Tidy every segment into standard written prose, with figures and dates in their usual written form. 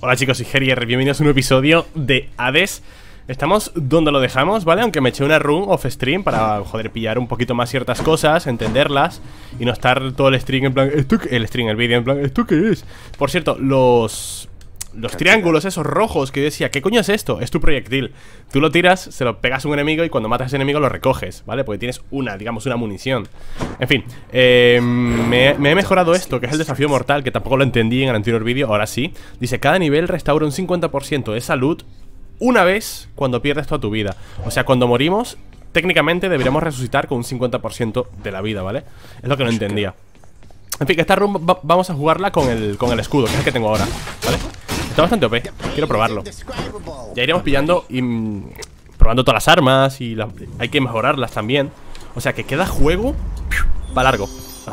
Hola chicos, soy Gerier, bienvenidos a un episodio de Hades. Estamos donde lo dejamos, ¿vale? Aunque me eché una run off stream para, joder, pillar un poquito más ciertas cosas, entenderlas y no estar todo el stream en plan, el vídeo en plan, ¿esto qué es? Por cierto, los triángulos esos rojos que yo decía, ¿qué coño es esto? Es tu proyectil. Tú lo tiras, se lo pegas a un enemigo y cuando matas a ese enemigo lo recoges, ¿vale? Porque tienes digamos, una munición. En fin, me he mejorado esto, que es el desafío mortal, que tampoco lo entendí en el anterior vídeo, ahora sí. Dice, cada nivel restaura un 50% de salud una vez cuando pierdes toda tu vida. O sea, cuando morimos, técnicamente deberíamos resucitar con un 50% de la vida, ¿vale? Es lo que no entendía. En fin, que esta run vamos a jugarla con el escudo, que es el que tengo ahora, ¿vale? Está bastante OP, quiero probarlo. Ya iremos pillando y probando todas las armas y hay que mejorarlas también. O sea que queda juego para largo.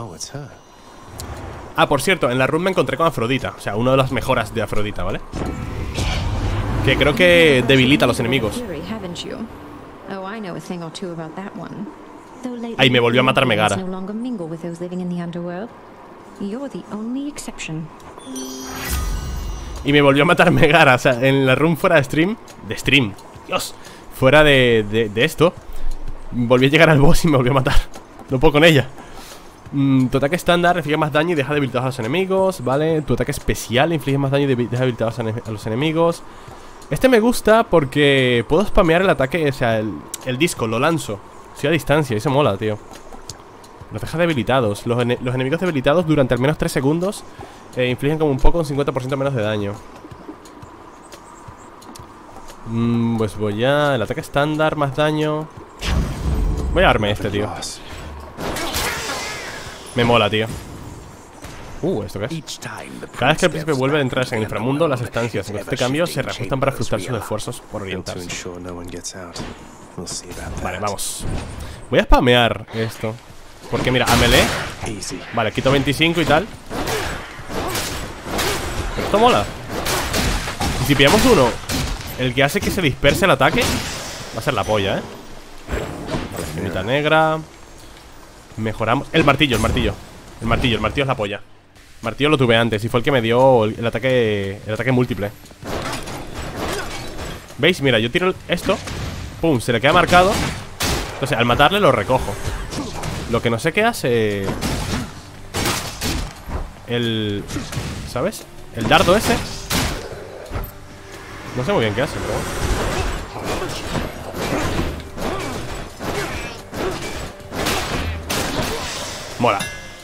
Ah, por cierto, en la run me encontré con Afrodita. O sea, una de las mejoras de Afrodita, ¿vale? Que creo que debilita a los enemigos. Ahí me volvió a matar Megara. Y me volvió a matar Megara, o sea, en la run fuera de stream. Dios, fuera de esto. Volví a llegar al boss y me volvió a matar. No puedo con ella. Tu ataque estándar inflige más daño y deja debilitados a los enemigos, ¿vale? Tu ataque especial inflige más daño y deja debilitados a los enemigos. Este me gusta porque puedo spamear el ataque, o sea, el disco, lo lanzo. Estoy a distancia, eso mola, tío. Los deja debilitados. Los enemigos debilitados durante al menos 3 segundos infligen como un poco un 50% menos de daño. Pues voy a... El ataque estándar, más daño. Voy a darme este, tío. Me mola, tío. ¿Esto qué es? Cada vez que el príncipe vuelve a entrar en el inframundo, las estancias en este cambio se reajustan para frustrar sus esfuerzos por orientarse. Vale, vamos. Voy a spamear esto porque mira, a melee. Vale, quito 25 y tal. Esto mola. Y si pillamos uno, el que hace que se disperse el ataque, va a ser la polla, ¿eh? Vale, gemita negra. Mejoramos. El martillo es la polla. Martillo lo tuve antes y fue el que me dio el ataque múltiple. ¿Veis? Mira, yo tiro esto. Pum, se le queda marcado. Entonces, al matarle lo recojo. Lo que no sé qué hace ¿sabes? El dardo ese. No sé muy bien qué hace, pero... Mola.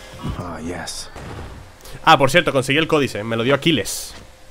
Ah, por cierto, conseguí el códice. Me lo dio Aquiles.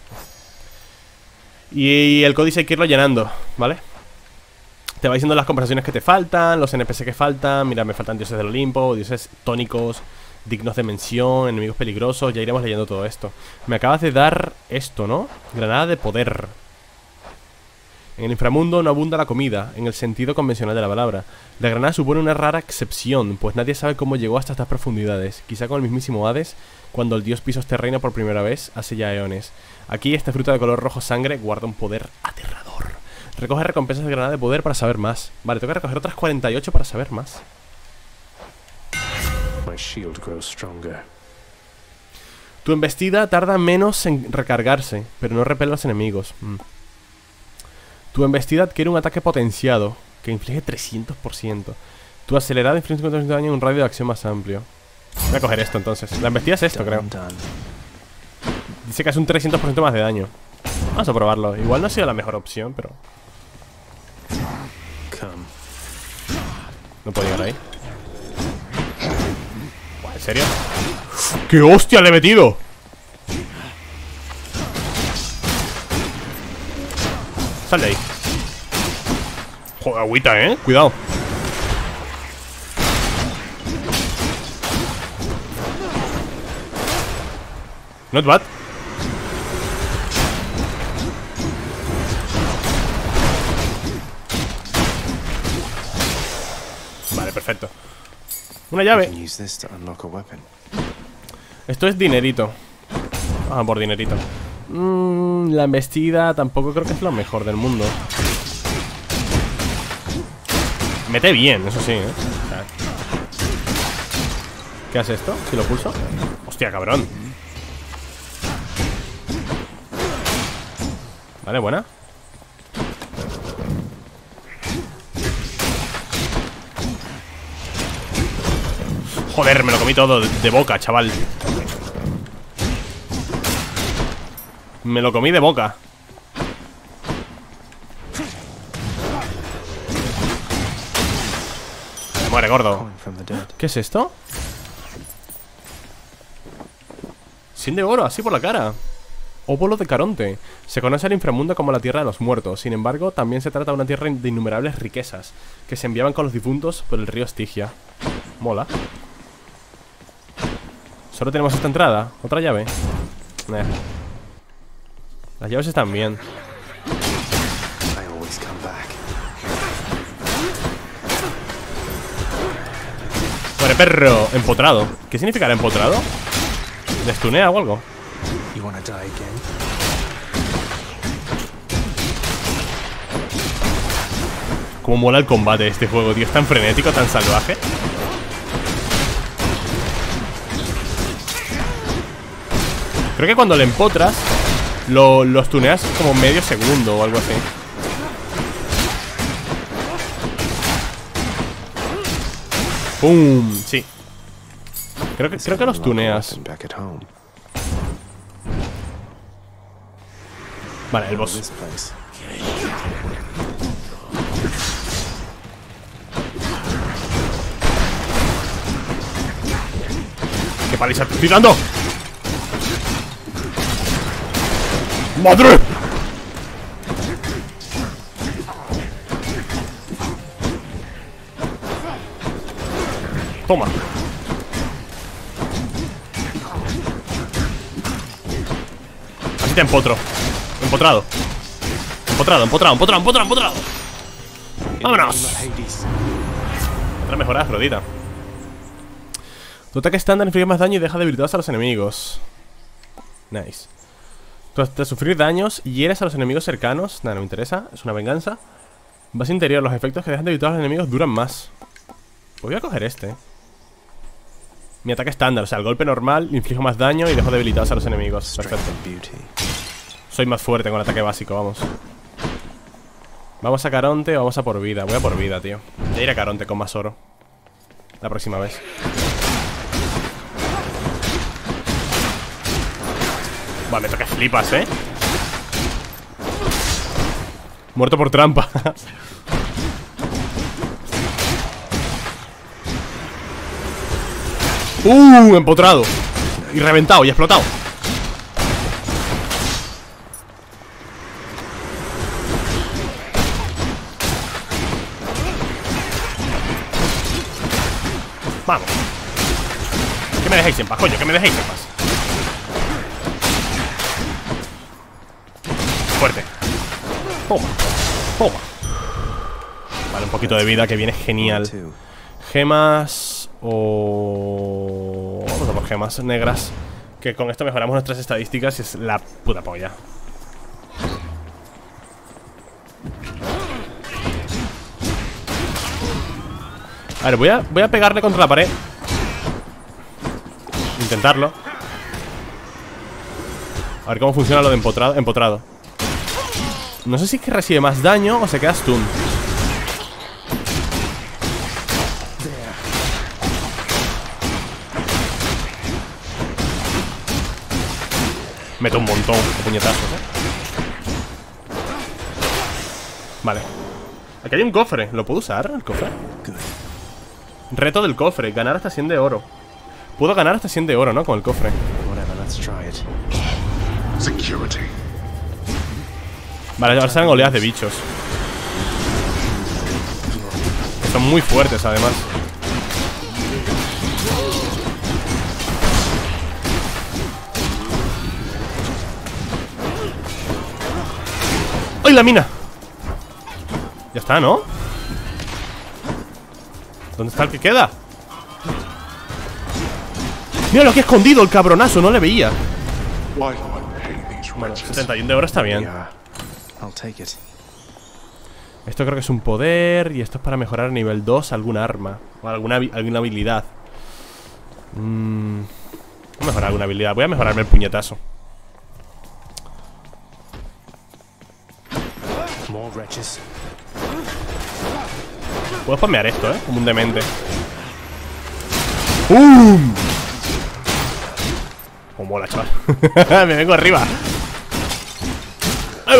Y el códice hay que irlo llenando, ¿vale? Te va diciendo las conversaciones que te faltan, los NPC que faltan. Mira, me faltan dioses del Olimpo, dioses tónicos, dignos de mención, enemigos peligrosos. Ya iremos leyendo todo esto. Me acabas de dar esto, ¿no? Granada de poder. En el inframundo no abunda la comida, en el sentido convencional de la palabra. La granada supone una rara excepción, pues nadie sabe cómo llegó hasta estas profundidades. Quizá con el mismísimo Hades, cuando el dios pisó este reino por primera vez, hace ya eones. Aquí, esta fruta de color rojo sangre guarda un poder aterrador. Recoge recompensas de granada de poder para saber más. Vale, tengo que recoger otras 48 para saber más. Tu embestida tarda menos en recargarse, pero no repele a los enemigos. Tu embestida adquiere un ataque potenciado que inflige 300%. Tu acelerada inflige 50% de daño en un radio de acción más amplio. Voy a coger esto entonces. La embestida es esto, creo. Dice que es un 300% más de daño. Vamos a probarlo. Igual no ha sido la mejor opción, pero... No puedo llegar ahí. ¿En serio? ¡Qué hostia le he metido! Sal de ahí. Joder, agüita, cuidado. Not bad. Vale, perfecto. Una llave. Esto es dinerito. Ah, por dinerito. La embestida tampoco creo que es lo mejor del mundo. Mete bien, eso sí, ¿Qué hace esto? Si lo pulso. Hostia, cabrón. Vale, buena. Joder, me lo comí todo de boca, chaval. Me lo comí de boca. Me muere, gordo. ¿Qué es esto? 100 de oro, así por la cara. Óvulo de Caronte. Se conoce al inframundo como la tierra de los muertos. Sin embargo, también se trata de una tierra de innumerables riquezas que se enviaban con los difuntos por el río Estigia. Mola. Solo tenemos esta entrada. ¿Otra llave? Las llaves están bien. Muere, perro. Empotrado. ¿Qué significará empotrado? ¿Destunea o algo? Cómo mola el combate de este juego, tío. Es tan frenético, tan salvaje. Creo que cuando le empotras lo stuneas como medio segundo o algo así. ¡Pum! Sí. Creo que los tuneas. Vale, el boss. ¡Qué paliza estoy tirando! ¡Madre! Toma. Así te empotro. Empotrado. Empotrado. ¡Vámonos! Otra mejora de Afrodita. Tu ataque estándar inflige más daño y deja debilitados a los enemigos. Nice. Tras sufrir daños, hieres a los enemigos cercanos. Nada, no me interesa, es una venganza. Base interior, los efectos que dejan debilitados a los enemigos duran más. Pues voy a coger este. Mi ataque estándar, o sea, el golpe normal inflige más daño y dejo debilitados a los enemigos. Perfecto. Soy más fuerte con el ataque básico, vamos. ¿Vamos a Caronte o vamos a por vida? Voy a por vida, tío. Voy a ir a Caronte con más oro la próxima vez. Vale, me toca flipas, Muerto por trampa. Empotrado. Y reventado y explotado. Vamos. Que me dejéis en paz, coño, que me dejéis en paz. Fuerte. Toma. Vale, un poquito de vida que viene genial. Gemas o... Vamos a por gemas negras, que con esto mejoramos nuestras estadísticas y es la puta polla. A ver, voy a pegarle contra la pared. Intentarlo. A ver cómo funciona lo de empotrado. No sé si es que recibe más daño o se queda stun. Meto un montón de puñetazos, Vale. Aquí hay un cofre, ¿lo puedo usar el cofre? Reto del cofre, ganar hasta 100 de oro. Puedo ganar hasta 100 de oro, ¿no? Con el cofre. Vale, ahora salen oleadas de bichos. Que son muy fuertes, además. ¡Ay, la mina! Ya está, ¿no? ¿Dónde está el que queda? Mira lo que he escondido el cabronazo, no le veía. Bueno, 71 de oro está bien. Esto creo que es un poder. Y esto es para mejorar a nivel 2 alguna arma o alguna habilidad. Voy a mejorar alguna habilidad. Voy a mejorarme el puñetazo. Puedo spamear esto, como un demente. ¡Bum! Oh, mola, chaval. Me vengo arriba. ¡Ahí va!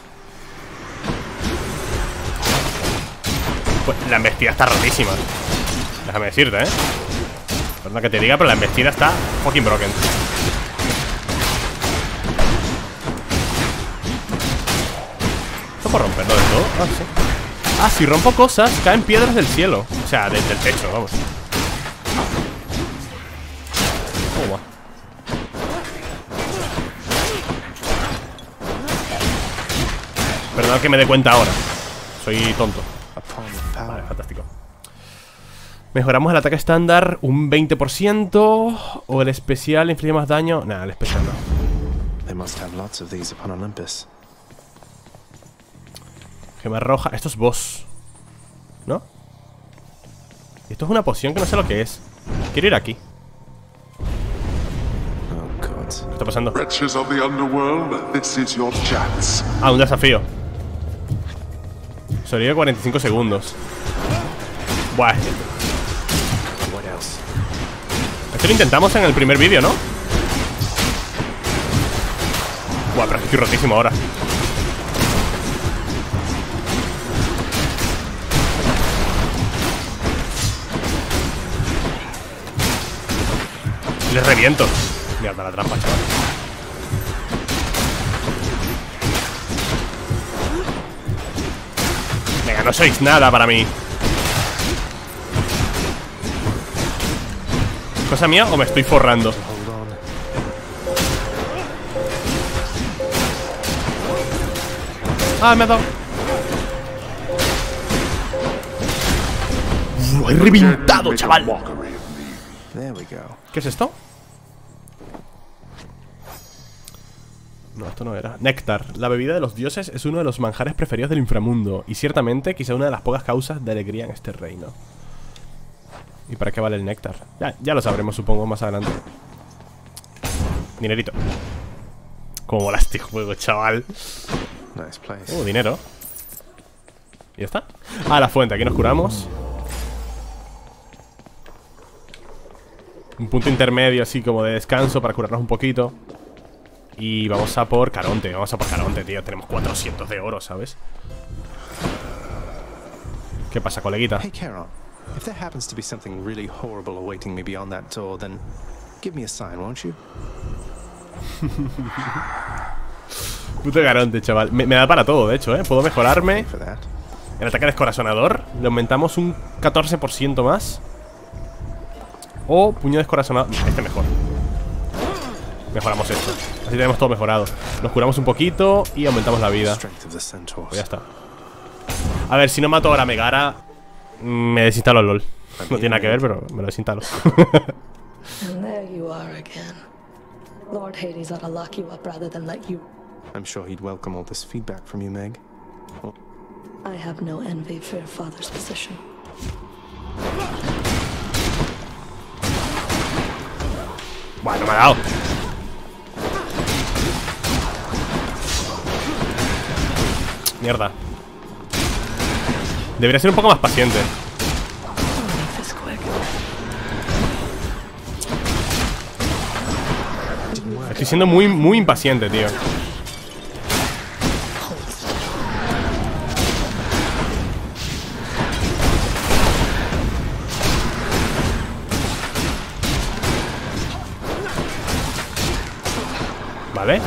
Pues la embestida está rotísima. Déjame decirte, Perdona que te diga, pero la embestida está fucking broken. ¿Esto puedo romperlo del todo? Ah, sí. Ah, si rompo cosas, caen piedras del cielo. O sea, desde el techo, vamos. Oh, va. Perdón que me dé cuenta ahora. Soy tonto. Vale, fantástico. Mejoramos el ataque estándar un 20%. O el especial inflige más daño. Nah, el especial no. Gema roja. Esto es boss, ¿no? Esto es una poción que no sé lo que es. Quiero ir aquí. ¿Qué está pasando? Ah, un desafío. Sobrevive 45 segundos. Buah. Esto lo intentamos en el primer vídeo, ¿no? Buah, pero estoy rotísimo ahora. Les reviento. Mierda la trampa, chaval. Venga, no sois nada para mí. ¿Cosa mía o me estoy forrando? Ah, me ha dado. Lo he reventado, chaval. ¿Qué es esto? No, esto no era. Néctar. La bebida de los dioses es uno de los manjares preferidos del inframundo. Y ciertamente quizá una de las pocas causas de alegría en este reino. ¿Y para qué vale el néctar? Ya lo sabremos, supongo, más adelante. Dinerito. Cómo mola este juego, chaval. Dinero. ¿Y ya está? Ah, la fuente, aquí nos curamos. Un punto intermedio así como de descanso para curarnos un poquito. Y vamos a por Caronte. Vamos a por Caronte, tío. Tenemos 400 de oro, ¿sabes? ¿Qué pasa, coleguita? Hey, Charon. If there happens to be something really horrible awaiting me beyond that door, then give me a sign, won't you? Puto Caronte, chaval. Me da para todo, de hecho, Puedo mejorarme. El ataque descorazonador. Le aumentamos un 14% más. O puño descorazonado. Este mejor. Mejoramos esto. Así tenemos todo mejorado. Nos curamos un poquito y aumentamos la vida. Pues ya está. A ver, si no mato ahora a Megara, me desinstalo el LOL. No tiene nada que ver, pero me lo desinstalo. And there you are again. Lord Hades ought to lock you up rather than let you. I'm sure he'd welcome all this feedback from you, Meg. I have no envy for your father's position. Bueno, me ha dado. Mierda. Debería ser un poco más paciente. Estoy siendo muy impaciente, tío. Vale.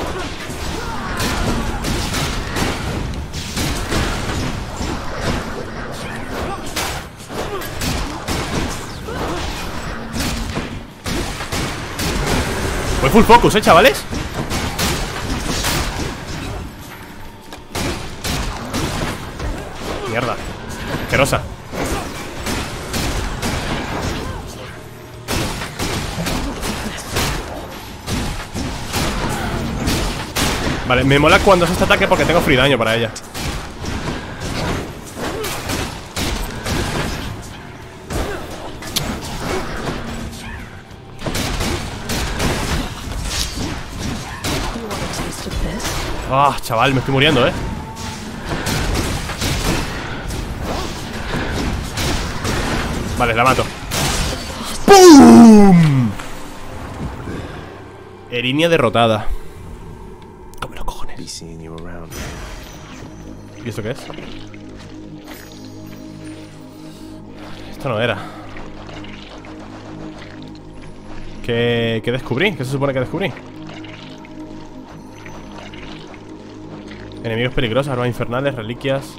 Voy full focus, chavales. Mierda. Asquerosa. Vale, me mola cuando hace este ataque porque tengo free daño para ella. Ah, chaval, me estoy muriendo, Vale, la mato. ¡Pum! Erinia derrotada. Come los cojones. Be seeing you around. ¿Y esto qué es? Esto no era. ¿Qué descubrí? ¿Qué se supone que descubrí? Enemigos peligrosos, armas infernales, reliquias.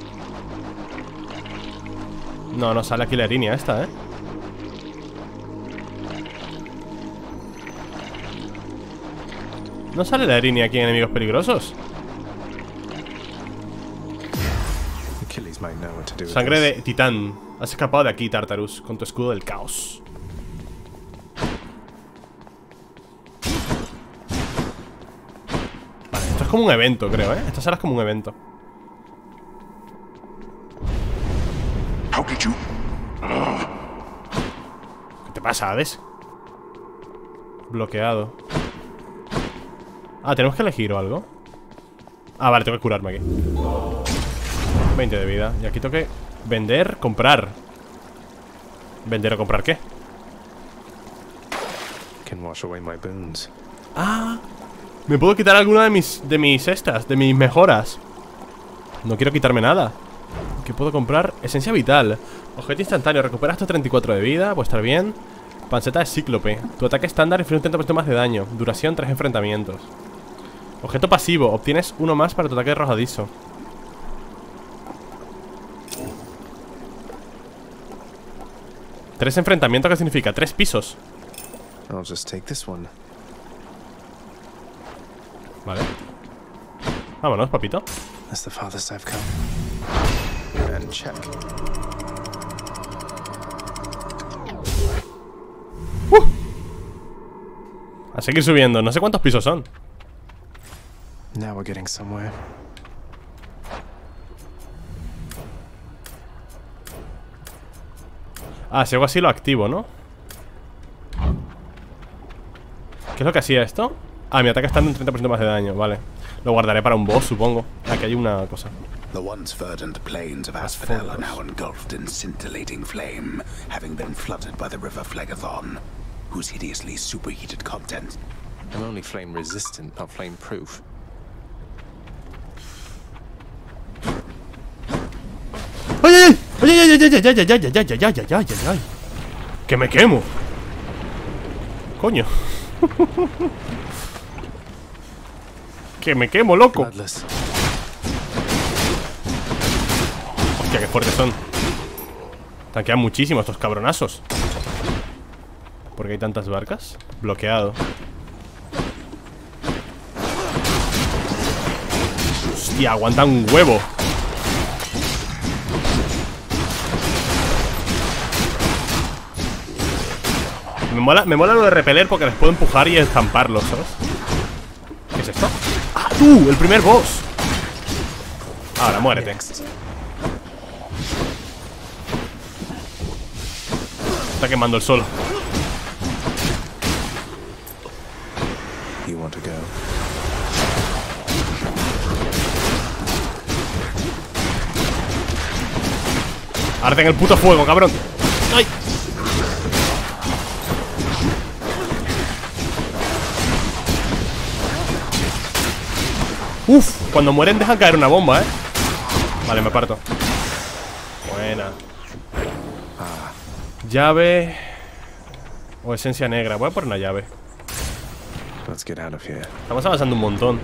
No, no sale aquí la Erinia esta, ¿eh? No sale la Erinia aquí en enemigos peligrosos. Achilles might know what to do with Sangre this. de titán. Has escapado de aquí, Tartarus, con tu escudo del caos. Vale, esto es como un evento, creo, ¿eh? Esta sala es como un evento. How did you? ¿Qué te pasa, Hades? Bloqueado. Ah, ¿tenemos que elegir o algo? Ah, vale, tengo que curarme aquí. 20 de vida. Y aquí tengo que vender, comprar. ¿Vender o comprar qué? Can wash away my boons. Ah, me puedo quitar alguna de mis de mis mejoras. No quiero quitarme nada. ¿Qué puedo comprar? Esencia vital. Objeto instantáneo, recupera hasta 34 de vida. Puede estar bien. Panceta de cíclope. Tu ataque estándar inflige un 30% más de daño. Duración 3 enfrentamientos. Objeto pasivo, obtienes uno más para tu ataque arrojadizo. ¿3 enfrentamientos qué significa? 3 pisos. I'll just take this one. Vale. Vámonos, papito. That's the farthest I've come. And check. A seguir subiendo, no sé cuántos pisos son. Now we're getting somewhere. Ah, si hago así lo activo, ¿no? ¿Qué es lo que hacía esto? Ah, mi ataque está en un 30% más de daño, vale. Lo guardaré para un boss, supongo. Aquí hay una cosa. The once verdant plains of Asphodel are now engulfed in scintillating flame, having been flooded by the river Phlegethon, whose hideously superheated content. I'm only flame resistant, not flame proof. ¡Ay, ay, ay! ¡Ay, ay, ay, ay, ay, ay, ay, ay, ay, ay, ay, ay, ay, ay, ay! ¡Que me quemo! Coño. ¡Que me quemo, loco! Bloodless. Hostia, qué fuertes son. Tanquean muchísimo estos cabronazos. ¿Por qué hay tantas barcas? Bloqueado. Hostia, aguanta un huevo. Me mola lo de repeler porque les puedo empujar y estamparlos, ¿sabes? ¿Qué es esto? ¡Ah, tú! ¡El primer boss! Ahora, muérete. Está quemando el sol. You want to go? Arde en el puto fuego, cabrón. ¡Ay! Uf, cuando mueren dejan caer una bomba, Vale, me parto. Buena. Llave o esencia negra. Voy a por una llave. Let's get out of here. Estamos avanzando un montón.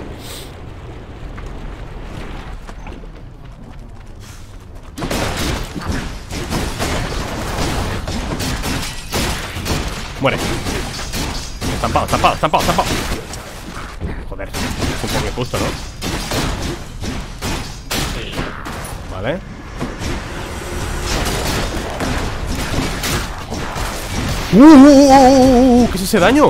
Muere. Estampado, estampado, estampado, estampado. Joder, es un poco injusto, ¿no? Vale. ¿Qué es ese daño?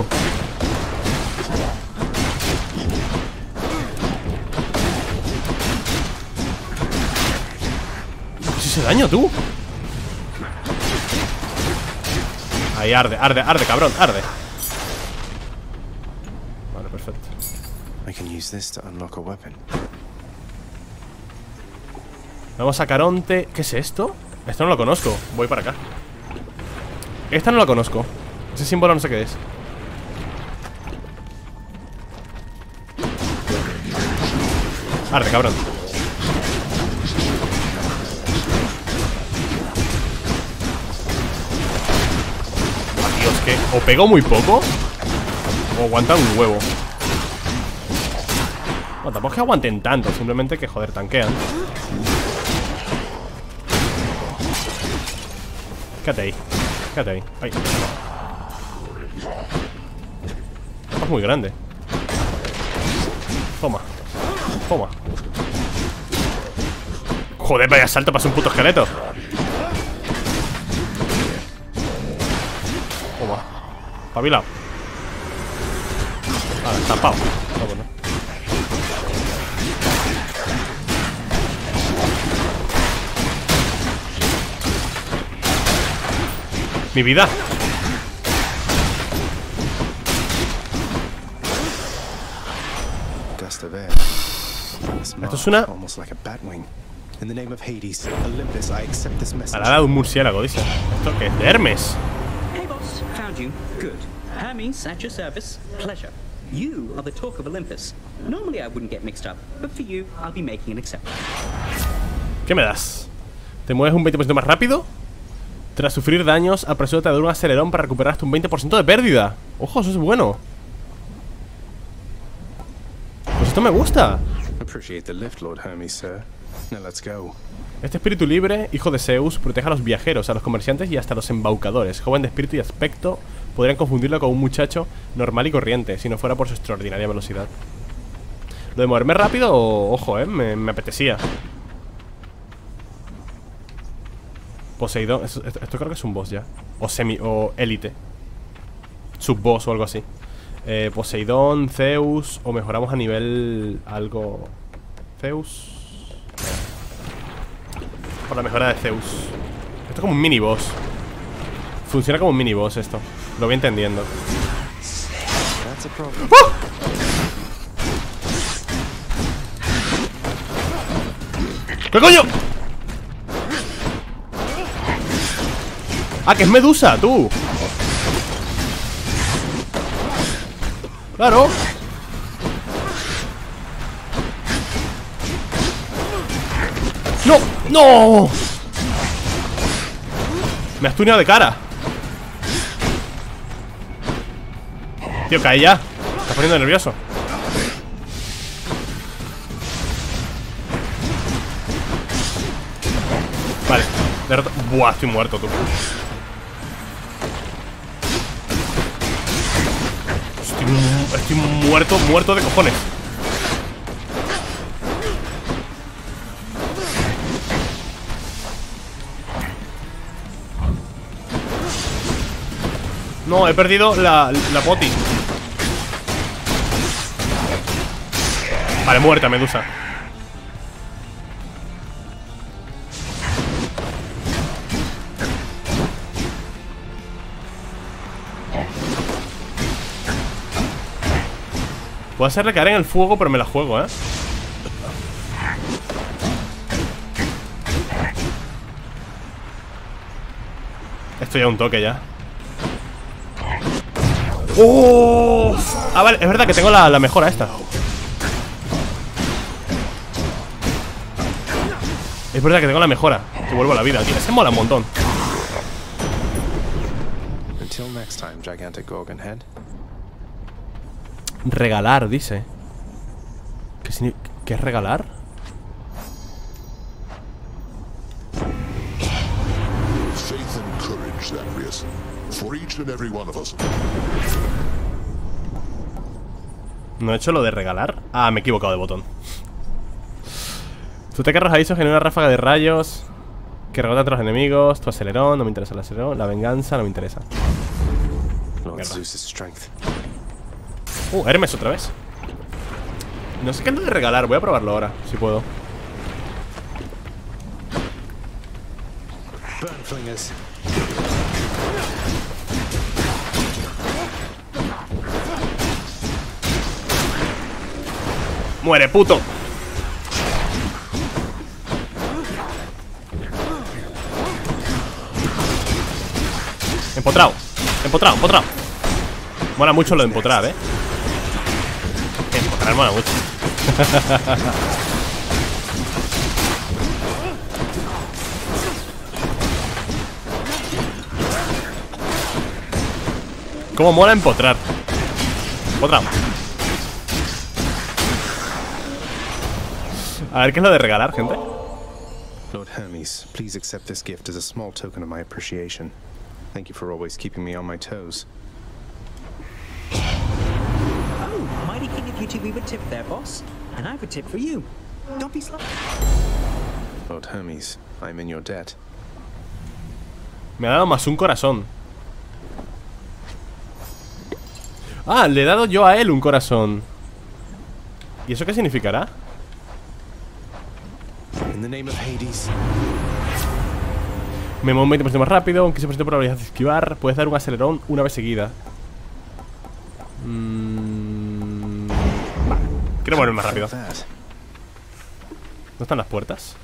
¿Qué es ese daño, tú? Ahí arde, arde, arde, cabrón, arde. Vale, perfecto. I can use this to unlock a weapon. Vamos a Caronte. ¿Qué es esto? Esto no lo conozco. Voy para acá. Esta no la conozco. Ese símbolo no sé qué es. Arde, cabrón. Ah, Dios, que o pego muy poco o aguantan un huevo. No, tampoco es que aguanten tanto, simplemente que, joder, tanquean. Quédate ahí. Quédate ahí. Ay. Esto es muy grande. Toma. Toma. Joder, vaya salto para un puto esqueleto. Toma. Pabilao. Vale, tapado. Vámonos. Mi vida. Gust of air. Esto es una Almost like a batwing. In the name of Hades, Olympus, I accept this message. alada de un murciélago, dice. ¿Esto qué es? De Hermes. Hey, boss. Found you. Good. Hermes, at your service. Pleasure. You are the talk of Olympus. Normally I wouldn't get mixed up, but for you, I'll be making an exception. ¿Qué me das? ¿Te mueves un 20% más rápido? Tras sufrir daños, apresúrate a dar un acelerón para recuperar hasta un 20% de pérdida. Ojo, eso es bueno. Pues esto me gusta. Appreciate the lift, Lord Hermes, sir. Now let's go. Este espíritu libre, hijo de Zeus, protege a los viajeros, a los comerciantes y hasta a los embaucadores. Joven de espíritu y aspecto, podrían confundirlo con un muchacho normal y corriente, si no fuera por su extraordinaria velocidad. Lo de moverme rápido, ojo, me apetecía. Poseidón, esto creo que es un boss ya. O élite. Subboss o algo así. Poseidón, Zeus. O mejoramos a nivel algo. Zeus. Por la mejora de Zeus. Esto es como un mini boss. Funciona como un mini boss esto. Lo voy entendiendo. ¡Oh! ¿Qué coño? Ah, que es Medusa, tú. Claro. ¡No! ¡No! Me has tuneado de cara. Tío, cae ya. Me estás poniendo nervioso. Vale, derrota. Buah, estoy muerto, tú. Estoy muerto de cojones. No, he perdido la poti. Vale, muerta, Medusa. Puedo hacerle caer en el fuego, pero me la juego, ¿eh? Estoy a un toque ya. ¡Oh! Ah, vale, es verdad que tengo la mejora esta. Es verdad que tengo la mejora. Que vuelvo a la vida, tío. Se mola un montón. Until next time, gigantic Gorgon head. Regalar, dice. ¿Qué es regalar? Faith and courage, Zagreus, for each and every one of us. ¿No he hecho lo de regalar? Ah, me he equivocado de botón. Tu ataque arrojadizo genera una ráfaga de rayos que rebota entre los enemigos. Tu acelerón, no me interesa el acelerón. La venganza, no me interesa. Lord Zeus's strength. Hermes otra vez. No sé qué es lo de regalar, voy a probarlo ahora, si puedo. Burn flingers. ¡Muere, puto! Empotrado. Empotrado, empotrado. Mola mucho lo de empotrar, Empotrar mola mucho. Cómo mola empotrar. Empotrado. A ver qué es lo de regalar, gente. Lord Hermes, please accept this gift as a small token of my appreciation. Thank you for always keeping me on my toes. Oh, mighty king of you two, we would tip there, boss. And I would tip for you. Don't be slow. Lord Hermes, I'm in your debt. Me ha dado más un corazón. Ah, le he dado yo a él un corazón. ¿Y eso qué significará? In the name of Hades. Me muevo un 20% más rápido, un 15% de probabilidad de esquivar. Puedes dar un acelerón una vez seguida. Vale, quiero moverme más rápido. ¿Dónde están las puertas?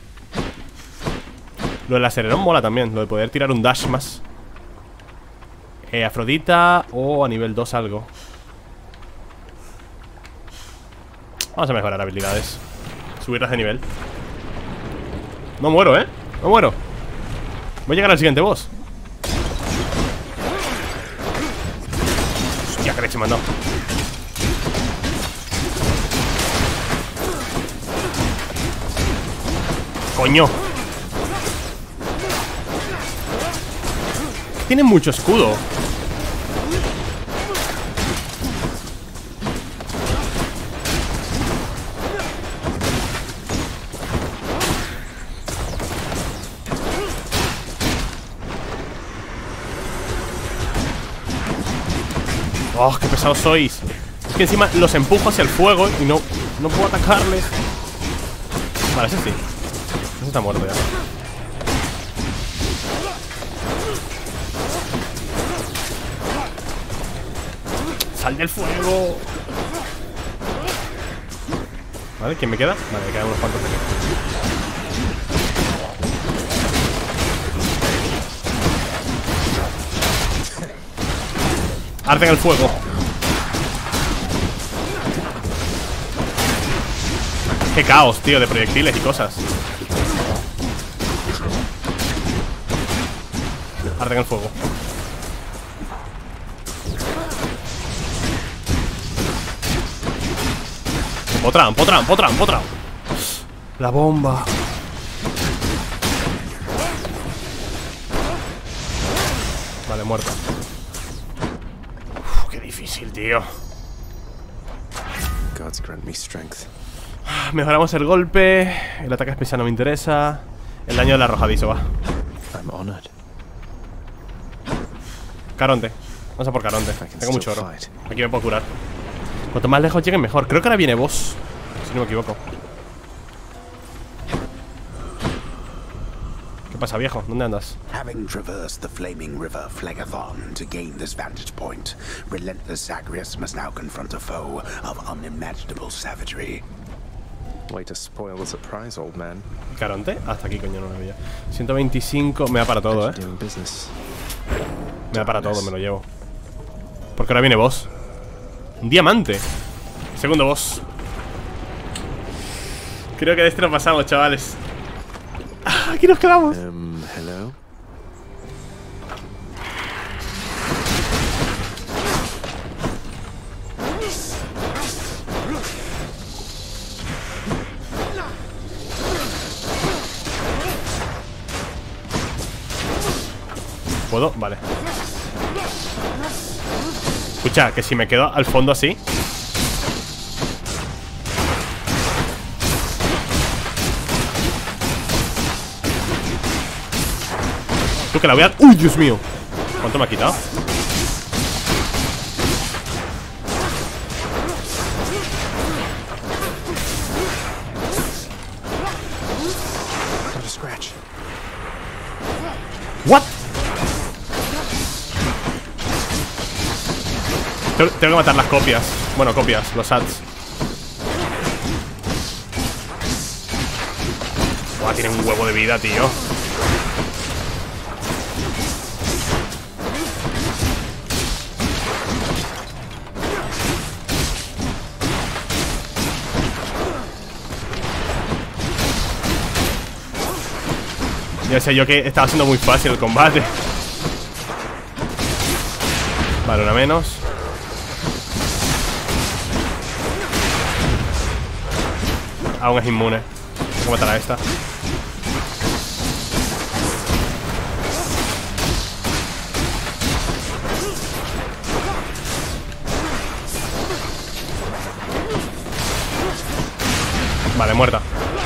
Lo del acelerón mola también. Lo de poder tirar un dash más. Afrodita o a nivel 2 algo. Vamos a mejorar habilidades. Subirlas de nivel. No muero, no muero. Voy a llegar al siguiente boss. Hostia, que leche me han dado. Coño. Tiene mucho escudo. ¡Oh, qué pesados sois! Es que encima los empujo hacia el fuego y no puedo atacarles. Vale, ese sí. Ese está muerto ya. ¡Sal del fuego! Vale, ¿quién me queda? Vale, me quedan unos cuantos. Arden el fuego. Qué caos, tío, de proyectiles y cosas. Arden el fuego. Empotrado. La bomba. Vale, muerto. Qué difícil, tío. Gods grant me strength. Mejoramos el golpe. El ataque especial no me interesa. El daño del arrojadizo va. I'm honored. Caronte. Vamos a por Caronte. Tengo mucho oro. Aquí me puedo curar. Cuanto más lejos lleguen mejor. Creo que ahora viene boss, si no me equivoco. ¿Qué pasa, viejo? ¿Dónde andas? Having traversed the flaming river Phlegethon to gain this vantage point, relentless Zagreus must now confront a foe of unimaginable savagery. Way to spoil the surprise, old man. Caronte, hasta aquí, coño, no lo veía. 125, me da para todo, Doing business. Me da para todo, me lo llevo. Porque ahora viene boss. Un diamante. Segundo boss. Creo que de este nos pasamos, chavales. Aquí nos quedamos. Hello? ¿Puedo? Vale. Escucha, que si me quedo al fondo así. Tú que la voy a... ¡Uy, Dios mío! ¿Cuánto me ha quitado? Not a scratch. ¿What? Tengo que matar las copias. Bueno, copias, los ads. Buah, tienen un huevo de vida, tío. Ya sé yo que estaba siendo muy fácil el combate. Vale, una menos. Aún es inmune. Tengo que matar a esta. Vale, muerta.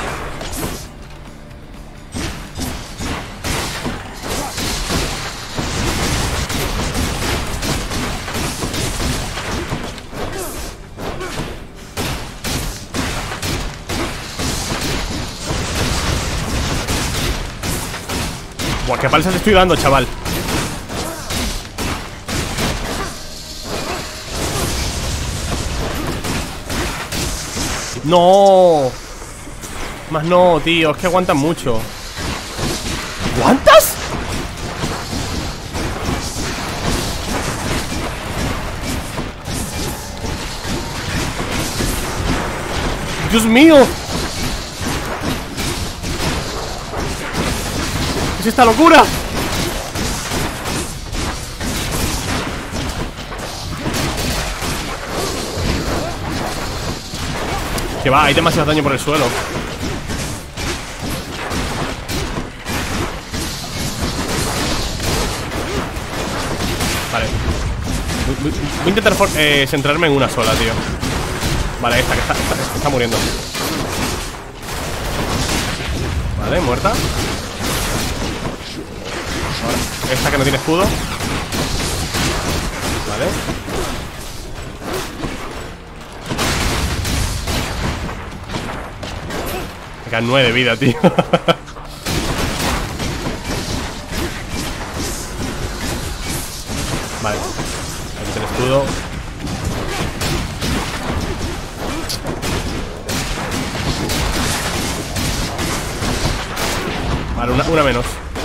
Buah, qué palizas estoy dando, chaval. No. Más no, tío, es que aguantan mucho. ¿Aguantas? ¡Dios mío! ¿Qué es esta locura? Que va, hay demasiado daño por el suelo. Vale. Voy a intentar centrarme en una sola, tío. Vale, esta que está muriendo. Vale, muerta. Ahora, esta que no tiene escudo. Vale. Me quedan 9 de vida, tío. Vale. Aquí está el escudo. Vale, una menos.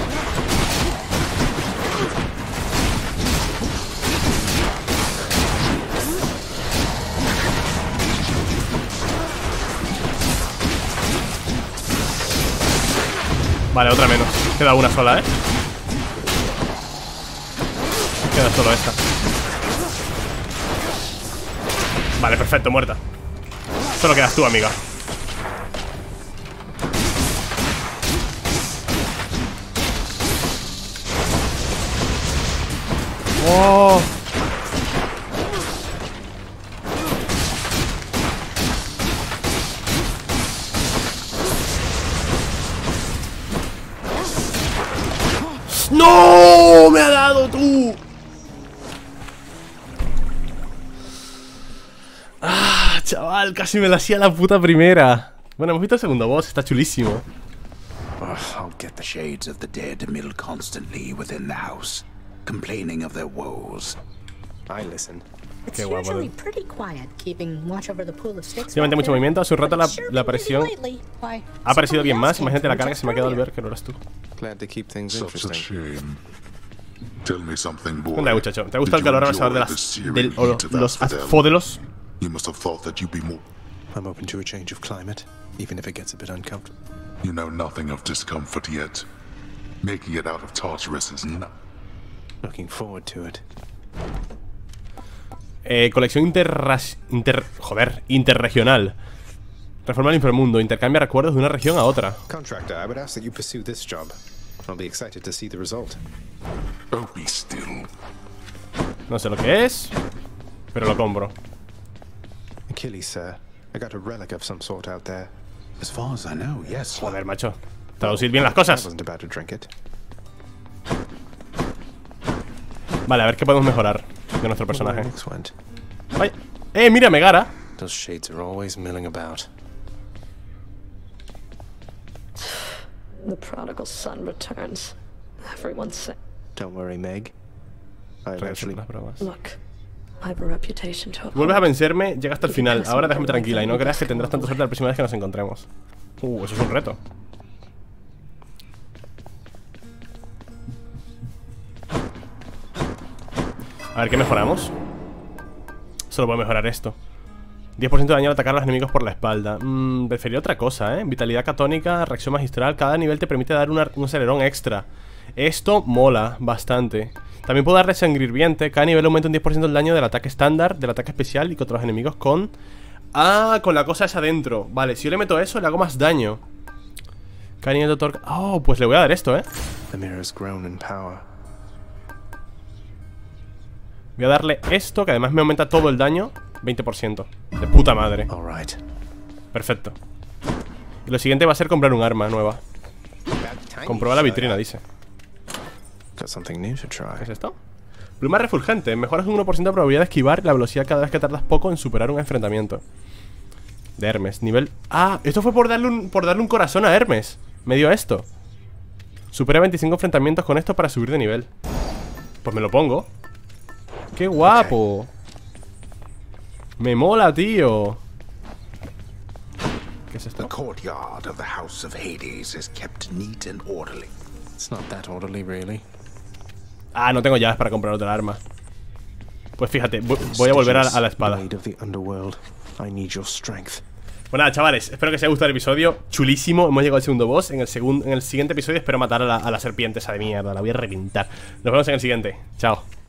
Vale, otra menos. Queda una sola, ¿eh? Queda solo esta. Vale, perfecto, muerta. Solo quedas tú, amiga. ¡Oh! ¡No! ¡Me ha dado tú! ¡Ah, chaval! Casi me la hacía la puta primera. Bueno, hemos visto el segundo boss, está chulísimo. I'll get the shades of the dead mill constantly within the house, complaining of their woes. I listen. It's Qué guapo, usually ¿no? pretty quiet, keeping watch over the pool of sticks. Últimamente mucho movimiento, hace un rato la presión Why, ha aparecido bien más. somebody Imagínate la else cara que came se me ha quedado al from ver que no eras tú. Glad to keep things Such a interesting. shame. Tell me something, boy. ¿Qué onda, muchacho? ¿Te gusta el Did you calor abrasador de enjoy las the searing heat of los Asphodel? asfódelos? You must have thought that you'd be more. I'm open to a change of climate, even if it gets a bit uncomfortable. You know nothing of discomfort yet. Making it out of Tartarus is not. Looking forward to it. Colección interregional. Reforma el inframundo. Intercambia recuerdos de una región a otra. Contractor, I would ask that you pursue this job. I'll be excited to see the result. Oh, be still. No sé lo que es, pero lo compro. Achilles, sir. I got a relic of some sort out there. As far as I know, yes. Joder, macho. Traducir bien las I cosas. wasn't about to drink it. Vale, a ver qué podemos mejorar de nuestro Where personaje. Nix went. Ay. Mira, Megara. Those shades are always milling about. The prodigal son returns. Everyone's saying, Don't worry, Meg. I eventually. Las bromas. look, I have a reputation to Vuelves a uphold. vencerme, llega hasta el final. Ahora déjame tranquila y no creas que tendrás tanta suerte la próxima vez que nos encontremos. Eso es un reto. A ver, ¿qué mejoramos? Solo puedo mejorar esto. 10% de daño al atacar a los enemigos por la espalda. Preferiría otra cosa, Vitalidad catónica, reacción magistral. Cada nivel te permite dar un acelerón extra. Esto mola bastante. También puedo darle sangre hirviente. Cada nivel aumenta un 10% del daño del ataque estándar, del ataque especial y contra los enemigos con... Ah, con la cosa esa dentro. Vale, si yo le meto eso, le hago más daño. Cada nivel de torque... Oh, pues le voy a dar esto, The mirror has grown in power. Voy a darle esto, que además me aumenta todo el daño. 20%. De puta madre. All right. Perfecto. Y lo siguiente va a ser comprar un arma nueva. Comprueba la vitrina, dice. Got something new to try. ¿Qué es esto? Pluma refulgente. Mejoras un 1% de probabilidad de esquivar y la velocidad cada vez que tardas poco en superar un enfrentamiento. De Hermes. Nivel... Ah, esto fue por darle un corazón a Hermes. Me dio esto. Supera 25 enfrentamientos con esto para subir de nivel. Pues me lo pongo. ¡Qué guapo! Me mola, tío. ¿Qué es esto? The courtyard of the House of Hades is kept neat and orderly. It's not that orderly, really. Ah, no tengo llaves para comprar otra arma. Pues fíjate, voy a volver a la espada. Blade of the underworld. I need your strength. Pues nada, chavales, espero que os haya gustado el episodio. Chulísimo, hemos llegado al segundo boss. En el siguiente episodio espero matar a la serpiente esa de mierda. La voy a reventar. Nos vemos en el siguiente, chao.